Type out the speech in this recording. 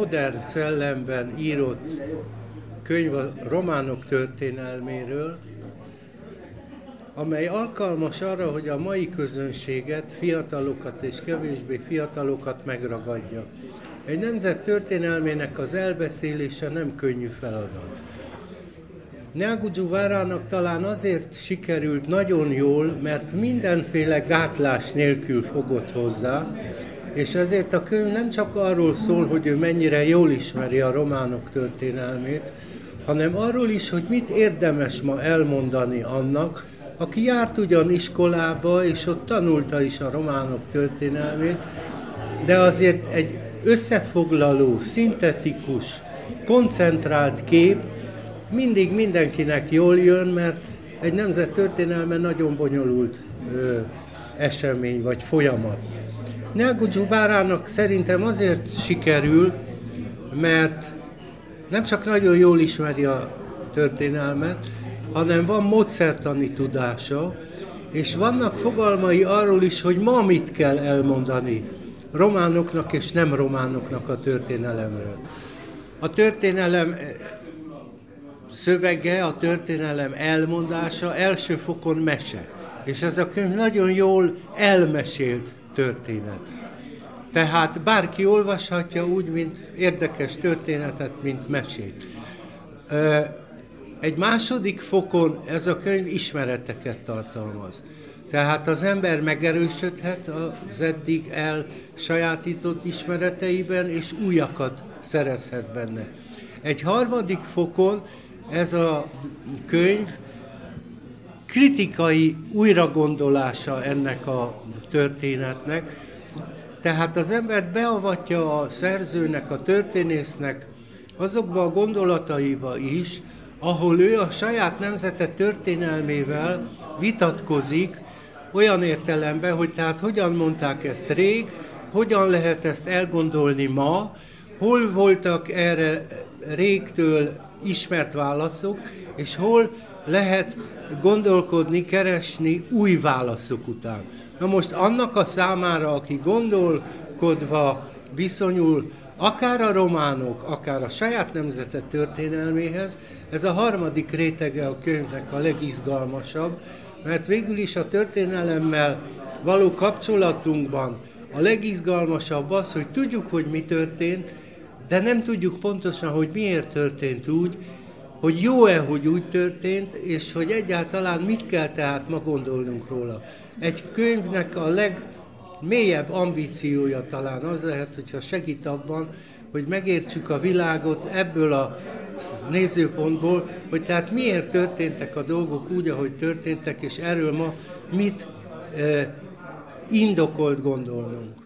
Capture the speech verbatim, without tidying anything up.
modern szellemben írott könyv a románok történelméről, amely alkalmas arra, hogy a mai közönséget, fiatalokat és kevésbé fiatalokat megragadja. Egy nemzet történelmének az elbeszélése nem könnyű feladat. Neagu várának talán azért sikerült nagyon jól, mert mindenféle gátlás nélkül fogott hozzá, és ezért a könyv nem csak arról szól, hogy ő mennyire jól ismeri a románok történelmét, hanem arról is, hogy mit érdemes ma elmondani annak, aki járt ugyan iskolába, és ott tanulta is a románok történelmét, de azért egy összefoglaló, szintetikus, koncentrált kép mindig mindenkinek jól jön, mert egy nemzet történelme nagyon bonyolult ö, esemény vagy folyamat. Neagu várának szerintem azért sikerül, mert nem csak nagyon jól ismeri a történelmet, hanem van módszertani tudása, és vannak fogalmai arról is, hogy ma mit kell elmondani románoknak és nem románoknak a történelemről. A történelem szövege, a történelem elmondása első fokon mese, és ez a könyv nagyon jól elmesélt történet. Tehát bárki olvashatja úgy, mint érdekes történetet, mint mesét. Egy második fokon ez a könyv ismereteket tartalmaz. Tehát az ember megerősödhet az eddig elsajátított ismereteiben, és újakat szerezhet benne. Egy harmadik fokon ez a könyv kritikai újragondolása ennek a történetnek, tehát az embert beavatja a szerzőnek, a történésznek azokba a gondolataiba is, ahol ő a saját nemzete történelmével vitatkozik, olyan értelemben, hogy tehát hogyan mondták ezt rég, hogyan lehet ezt elgondolni ma, hol voltak erre régtől ismert válaszok, és hol lehet gondolkodni, keresni új válaszok után. Na most annak a számára, aki gondolkodva viszonyul akár a románok, akár a saját nemzete történelméhez, ez a harmadik rétege a könyvnek a legizgalmasabb, mert végül is a történelemmel való kapcsolatunkban a legizgalmasabb az, hogy tudjuk, hogy mi történt, de nem tudjuk pontosan, hogy miért történt úgy, hogy jó-e, hogy úgy történt, és hogy egyáltalán mit kell tehát ma gondolnunk róla. Egy könyvnek a legmélyebb ambíciója talán az lehet, hogyha segít abban, hogy megértsük a világot ebből a nézőpontból, hogy tehát miért történtek a dolgok úgy, ahogy történtek, és erről ma mit eh, indokolt gondolnunk.